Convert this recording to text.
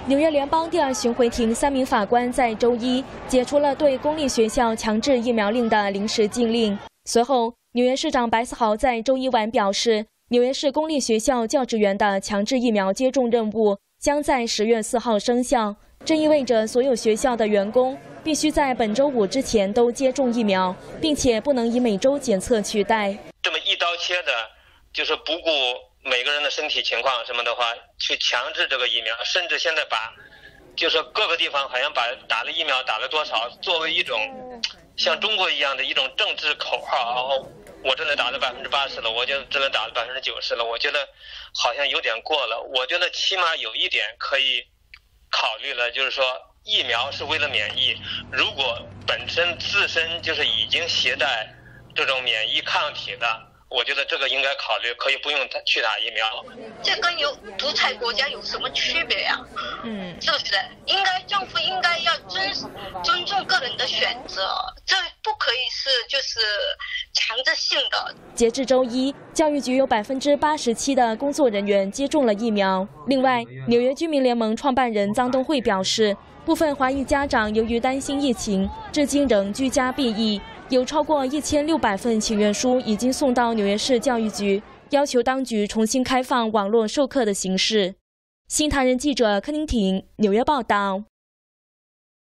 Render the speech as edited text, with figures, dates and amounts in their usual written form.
纽约联邦第2巡回庭3名法官在周一解除了对公立学校强制疫苗令的临时禁令。随后，纽约市长白思豪在周一晚表示，纽约市公立学校教职员的强制疫苗接种任务将在10月4号生效。这意味着所有学校的员工必须在本周5之前都接种疫苗，并且不能以每周检测取代。 这么一刀切的，就是不顾每个人的身体情况什么的话，去强制这个疫苗，甚至现在把，就是各个地方好像把打了疫苗打了多少，作为一种像中国一样的一种政治口号。我这里打了80%了，我就这里打了90%了，我觉得好像有点过了。我觉得起码有一点可以考虑了，就是说疫苗是为了免疫，如果本身自身就是已经携带这种免疫抗体的，我觉得这个应该考虑，可以不用去打疫苗。 这跟独裁国家有什么区别呀？是不是？政府应该要尊重个人的选择，这不可以是就是强制性的。 截至周一，教育局有87%的工作人员接种了疫苗。另外，纽约居民联盟创办人臧东慧表示，部分华裔家长由于担心疫情，至今仍居家避疫。有超过1600份请愿书已经送到纽约市教育局，要求当局重新开放网络授课的形式。新唐人记者柯宁婷纽约报道。